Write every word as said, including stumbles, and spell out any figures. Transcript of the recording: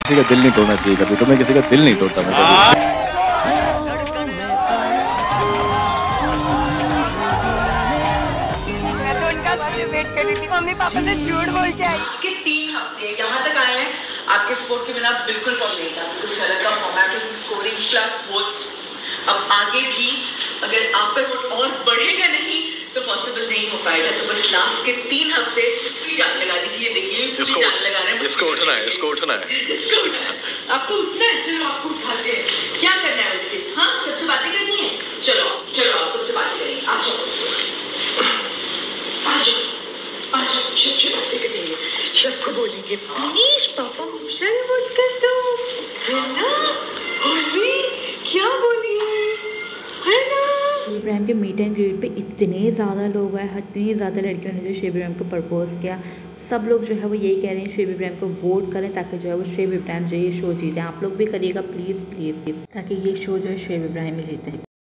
किसी का दिल नहीं तोड़ना चाहिए कभी, तो मैं किसी का दिल नहीं तोड़ता मैं कभी। वेट कर रही थी, मम्मी पापा से झूठ बोल के आई। के तीन हफ्ते यहाँ तक आए हैं, आपके स्पोर्ट के बिना बिल्कुल पॉसिबल नहीं था। कुछ अलग का फॉर्मेट है, स्कोरिंग प्लस वोट्स। अब आगे भी अगर आपका स्कोर और बढ़ेगा नहीं तो पॉसिबल नहीं हो पाएगा। तो बस लास्ट के तीन हफ्ते पूरी जान लगा दीजिए। देखिए पूरी जान लगा रहे हैं। इसको उठना है, इसको उठना है, इसको उठना है। आपको उठना है, चलो आपको उठाते हैं। क्या करना है उठ के? हाँ, सबसे बातें करनी है। चलो चलो आप सबसे बातें करेंगे। आ जाओ आ जाओ आ जाओ, सबसे बातें करेंगे, सबको बोलेंगे प्लीज पापा मुझे मत कर दो, है ना? होली क्या बोली है ना? इब्राहिम के मीट एंड ग्रीट पे इतने ज़्यादा लोग आए, इतनी ज़्यादा लड़कियों ने जो शेब इब्राहिम को प्रपोज़ किया। सब लोग जो है वो यही कह रहे हैं शेब इब्राहिम को वोट करें ताकि जो है वो शेब इब्राहिम जो ये शो जीते। आप लोग भी करिएगा प्लीज़ प्लीज़, ताकि ये शो जो है शेब इब्राहिम ही जीते।